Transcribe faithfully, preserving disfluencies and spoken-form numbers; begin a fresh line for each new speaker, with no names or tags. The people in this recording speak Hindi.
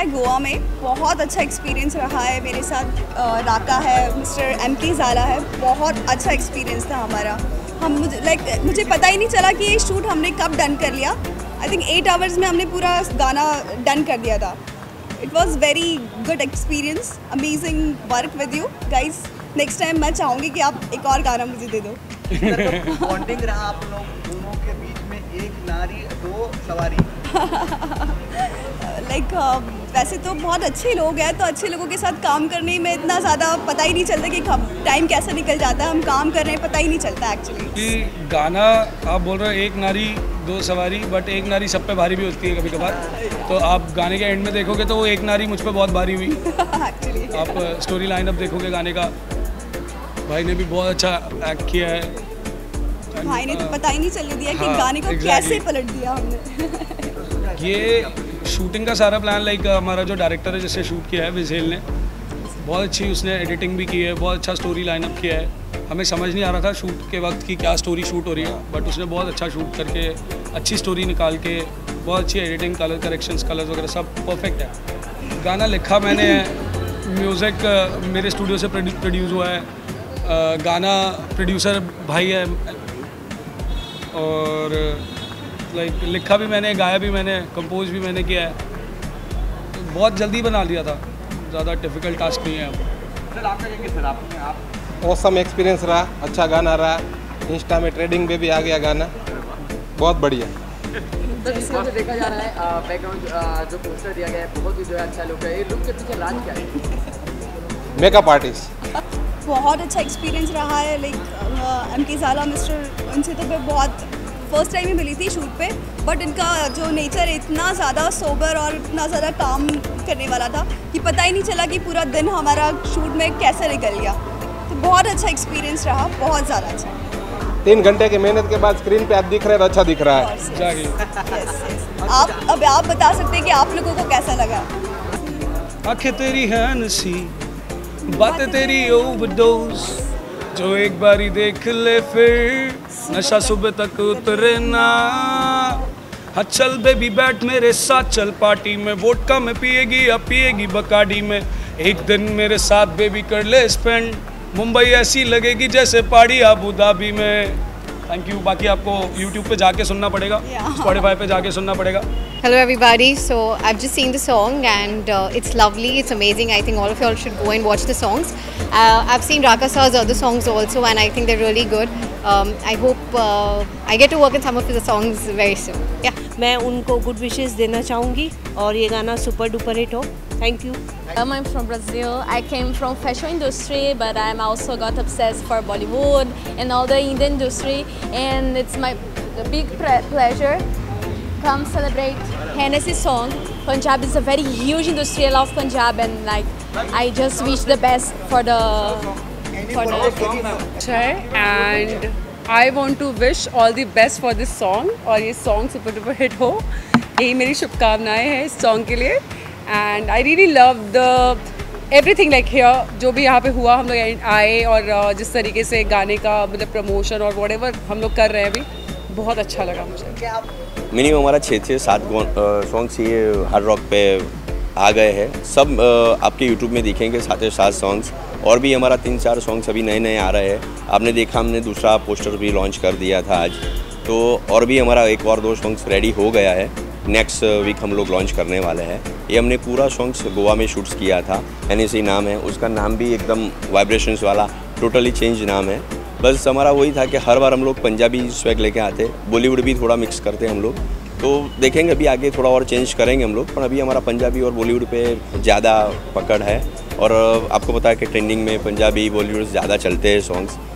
है गोवा में, बहुत अच्छा एक्सपीरियंस रहा है मेरे साथ। राका है, मिस्टर एम के ज़ाला है, बहुत अच्छा एक्सपीरियंस था हमारा। हम मुझे लाइक like, मुझे पता ही नहीं चला कि ये शूट हमने कब डन कर लिया। आई थिंक एट आवर्स में हमने पूरा गाना डन कर दिया था। It was very good experience, amazing work with you guys. Next time मैं चाहूँगी कि आप एक और गाना मुझे दे दो।
बॉन्डिंग रहा आप लोग दोनों के बीच में, एक नारी दो सवारी।
लाइक like, uh, वैसे तो बहुत अच्छे लोग हैं, तो अच्छे लोगों के साथ काम करने में इतना ज़्यादा पता ही नहीं चलता कि टाइम कैसे निकल जाता है। हम काम कर रहे हैं, पता ही नहीं चलता एक्चुअली।
कि गाना आप बोल रहे हो एक नारी दो सवारी, बट एक नारी सब पे भारी भी होती है कभी कभार। तो आप गाने के एंड में देखोगे तो वो एक नारी मुझ पर बहुत भारी हुई।
एक्चुअली
आप स्टोरी लाइन अप देखोगे गाने का, भाई ने भी बहुत अच्छा एक्ट किया है।
भाई ने तो पता ही नहीं चलने दिया कि
हाँ,
गाने को
exactly.
कैसे पलट दिया हमने।
ये शूटिंग का सारा प्लान लाइक हमारा जो डायरेक्टर है जिससे शूट किया है विज़ेल ने, बहुत अच्छी उसने एडिटिंग भी की है, बहुत अच्छा स्टोरी लाइन अप किया है। हमें समझ नहीं आ रहा था शूट के वक्त की क्या स्टोरी शूट हो रही है, बट उसने बहुत अच्छा शूट करके अच्छी स्टोरी निकाल के, बहुत अच्छी एडिटिंग, कलर करेक्शंस, कलर्स वगैरह सब परफेक्ट है। गाना लिखा मैंने है, म्यूज़िक मेरे स्टूडियो से प्रोड्यूस हुआ है, गाना प्रोड्यूसर भाई है, और लाइक लिखा भी मैंने, गाया भी मैंने, कंपोज भी मैंने किया है। तो बहुत जल्दी बना लिया था, ज़्यादा डिफ़िकल्ट टास्क नहीं है।
सर आपका क्या सर आपने आप
औसम एक्सपीरियंस रहा, अच्छा गाना रहा, इंस्टा में ट्रेडिंग में भी आ गया गाना, बहुत बढ़िया।
जैसे देखा जा रहा है बैकग्राउंड जो पोस्टर दिया गया है बहुत ही जो है अच्छा लुक है, ये लुक के पीछे राज क्या है?
Makeup artist.
बहुत अच्छा एक्सपीरियंस रहा है। लाइक एम के ज़ाला मिस्टर, उनसे तो मैं बहुत फर्स्ट टाइम ही मिली थी शूट पे, बट इनका जो नेचर इतना ज़्यादा सोबर और इतना ज़्यादा काम करने वाला था कि पता ही नहीं चला कि पूरा दिन हमारा शूट में कैसे निकल गया। तो बहुत अच्छा एक्सपीरियंस रहा, बहुत ज़्यादा अच्छा।
तीन घंटे की मेहनत के बाद स्क्रीन पे आप दिख रहे हैं तो अच्छा दिख रहा है।
yes, yes. आप अब आप बता सकते हैं कि आप लोगों को कैसा लगा?
आंखें तेरी हैं नसी, बातें तेरी ओवरडोज, जो एक बारी देख ले फिर नशा सुबह तक उतरे ना। हाँ चल बेबी बैठ मेरे साथ, चल पार्टी में, वोडका में पिएगी या पिएगी बकाडी में। एक दिन मेरे साथ बेबी कर ले स्पेंड, मुंबई ऐसी लगेगी जैसे पहाड़ी अबू धाबी में। Thank you. बाकी आपको यूट्यूब पे जाके सुनना पड़ेगा, स्पॉटिफाई पे जाके सुनना पड़ेगा।
Hello everybody, so I've just seen the song and uh, it's lovely, it's amazing. I think all of y'all should go and watch the songs. Uh, I've seen Raka Sir's other songs also and I think they're really good. Um, I hope uh, I get to work on some of the songs very soon. Yeah.
मैं उनको गुड विशेस देना चाहूँगी और ये गाना सुपर डुपर हिट हो। Thank you.
Um, I'm from Brazil. I came from fashion industry, but I'm also got obsessed for Bollywood and all the Indian industry. And it's my big pleasure come celebrate Hennessy song. Punjab is a very huge industry. I love Punjab and like I just wish the best for the for the
and I want to wish all the best for this song और ये song super duper hit हो, यही मेरी शुभकामनाएं हैं इस song के लिए। And I really love the everything like here, जो भी यहाँ पे हुआ, हम लोग आए और जिस तरीके से गाने का मतलब प्रमोशन और whatever हम लोग कर रहे हैं अभी, बहुत अच्छा लगा मुझे।
मिनिमम हमारा छः छः सात सॉन्ग्स ये हार्ड रॉक पे आ गए हैं, सब आपके यूट्यूब में दिखेंगे साथ ही सात सॉन्ग्स, और भी हमारा तीन चार सॉन्ग्स अभी नए नए आ रहे हैं। आपने देखा हमने दूसरा पोस्टर भी लॉन्च कर दिया था आज, तो और भी हमारा एक और दो सॉन्ग्स रेडी हो गया है, नेक्स्ट वीक हम लोग लॉन्च करने वाले हैं। ये हमने पूरा सॉन्ग्स गोवा में शूट्स किया था, एनएससी नाम है उसका, नाम भी एकदम वाइब्रेशंस वाला टोटली चेंज नाम है। बस हमारा वही था कि हर बार हम लोग पंजाबी स्वैग लेके आते, बॉलीवुड भी थोड़ा मिक्स करते हम लोग, तो देखेंगे अभी आगे थोड़ा और चेंज करेंगे हम लोग, पर अभी हमारा पंजाबी और बॉलीवुड पे ज़्यादा पकड़ है। और आपको पता है कि ट्रेंडिंग में पंजाबी बॉलीवुड ज़्यादा चलते हैं सॉन्ग्स,